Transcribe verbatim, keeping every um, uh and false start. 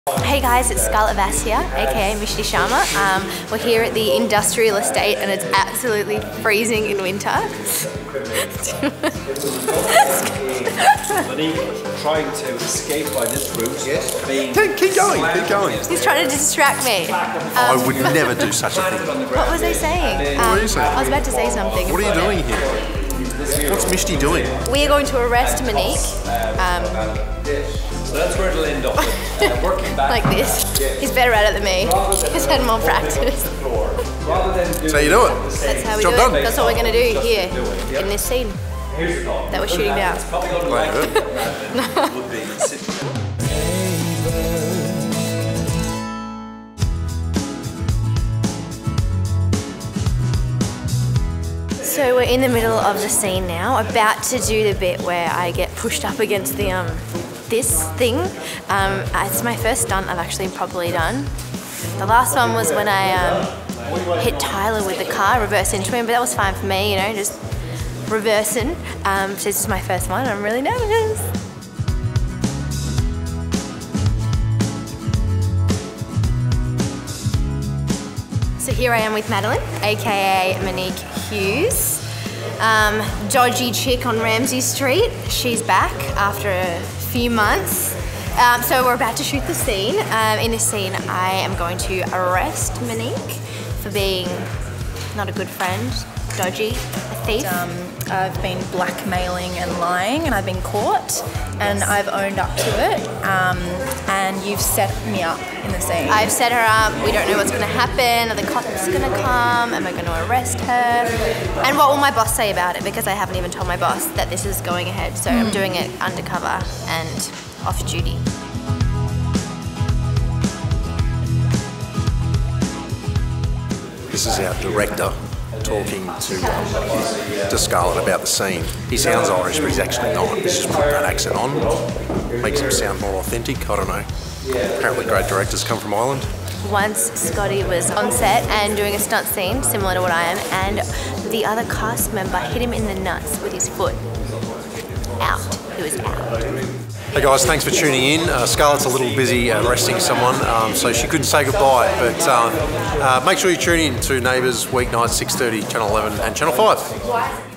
Hey guys, it's Scarlett Vass here, aka Mishti Sharma. Um, we're here at the industrial estate and it's absolutely freezing in winter. Trying to escape by this route. Yes. Being keep, keep going, keep going. He's trying to distract me. Um, I would never do such a thing. What was I saying? Um, What are you saying? I was about to say something. What are you doing here? What's Mishti doing? We are going to arrest Monique. Um, So that's where it'll end up. Uh, working back like this. He's better at it than me. He's had more practice. That's how you do it. That's how we Job do done. it. That's what we're going to do here in this scene that we're shooting now. So we're in the middle of the scene now, about to do the bit where I get pushed up against the um this thing. Um, it's my first stunt I've actually properly done. The last one was when I um, hit Tyler with the car, reversed into him, but that was fine for me, you know, just reversing. Um, so this is my first one. I'm really nervous. So here I am with Madeline, aka Monique Hughes. Um, dodgy chick on Ramsay Street. She's back after a few months. Um, so we're about to shoot the scene. Um, in this scene, I am going to arrest Monique for being not a good friend, dodgy, a thief. Um, I've been blackmailing and lying, and I've been caught, and I've owned up to it. Um, and you've set me up in the scene. I've set her up. We don't know what's going to happen. Are the cops going to come? Am I going to arrest her? And what will my boss say about it? Because I haven't even told my boss that this is going ahead. So mm. I'm doing it undercover and off duty. This is our director talking to, um, to Scarlett about the scene. He sounds Irish, but he's actually not. He's just put that accent on. Makes him sound more authentic. I don't know. Apparently great directors come from Ireland. Once Scotty was on set and doing a stunt scene similar to what I am, and the other cast member hit him in the nuts with his foot. Out. He was out. Hey guys, thanks for tuning in. Uh, Scarlett's a little busy uh, arresting someone, um, so she couldn't say goodbye. But um, uh, make sure you tune in to Neighbours weeknights, six thirty, Channel eleven and Channel five.